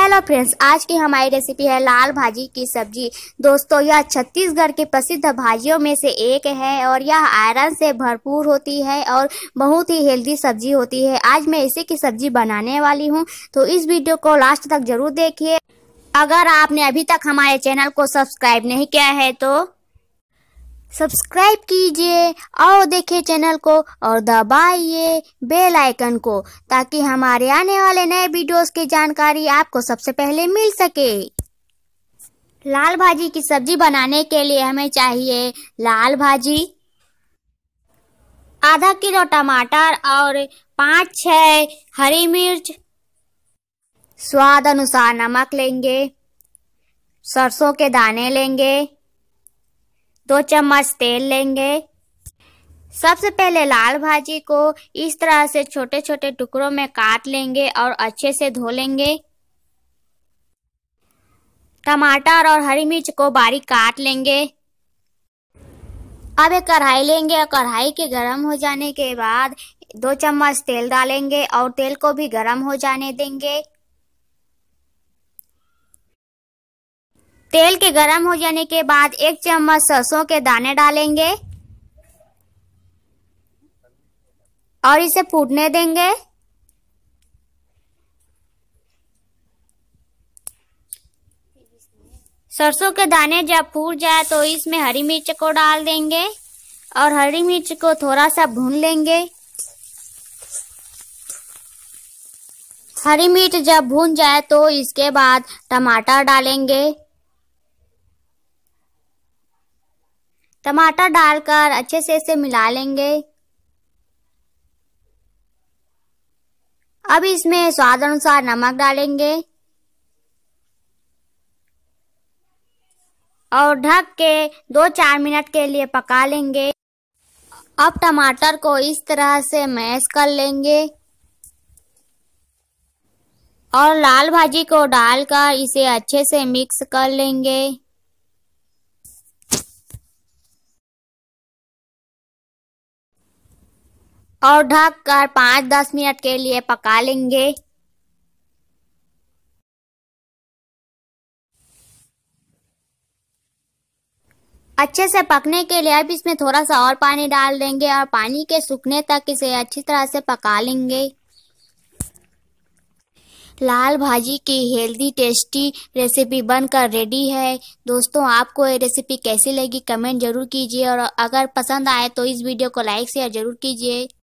Hello friends, आज की हमारी रेसिपी है लाल भाजी की सब्जी। दोस्तों, यह छत्तीसगढ़ की प्रसिद्ध भाजियों में से एक है और यह आयरन से भरपूर होती है और बहुत ही हेल्दी सब्जी होती है। आज मैं इसी की सब्जी बनाने वाली हूं, तो इस वीडियो को लास्ट तक जरूर देखिए। अगर आपने अभी तक हमारे चैनल को सब्सक्राइब नहीं किया है तो सब्सक्राइब कीजिए और देखिए चैनल को और दबाइए बेल आइकन को, ताकि हमारे आने वाले नए वीडियोस की जानकारी आपको सबसे पहले मिल सके। लाल भाजी की सब्जी बनाने के लिए हमें चाहिए लाल भाजी, आधा किलो टमाटर और 5-6 हरी मिर्च, स्वाद अनुसार नमक लेंगे, सरसों के दाने लेंगे, 2 चम्मच तेल लेंगे। सबसे पहले लाल भाजी को इस तरह से छोटे छोटे टुकड़ों में काट लेंगे और अच्छे से धो लेंगे। टमाटर और हरी मिर्च को बारीक काट लेंगे। अब एक कढ़ाई लेंगे और कढ़ाई के गर्म हो जाने के बाद 2 चम्मच तेल डालेंगे और तेल को भी गर्म हो जाने देंगे। तेल के गर्म हो जाने के बाद 1 चम्मच सरसों के दाने डालेंगे और इसे फूटने देंगे। सरसों के दाने जब फूट जाए तो इसमें हरी मिर्च को डाल देंगे और हरी मिर्च को थोड़ा सा भून लेंगे। हरी मिर्च जब भून जाए तो इसके बाद टमाटर डालेंगे। टमाटर डालकर अच्छे से इसे मिला लेंगे। अब इसमें स्वाद अनुसार नमक डालेंगे और ढक के 2-4 मिनट के लिए पका लेंगे। अब टमाटर को इस तरह से मैश कर लेंगे और लाल भाजी को डालकर इसे अच्छे से मिक्स कर लेंगे। और ढककर 5-10 मिनट के लिए पका लेंगे। अच्छे से पकने के लिए अब इसमें थोड़ा सा और पानी डाल देंगे और पानी के सूखने तक इसे अच्छी तरह से पका लेंगे। लाल भाजी की हेल्दी टेस्टी रेसिपी बनकर रेडी है। दोस्तों, आपको ये रेसिपी कैसी लगी कमेंट जरूर कीजिए और अगर पसंद आए तो इस वीडियो को लाइक शेयर जरूर कीजिए।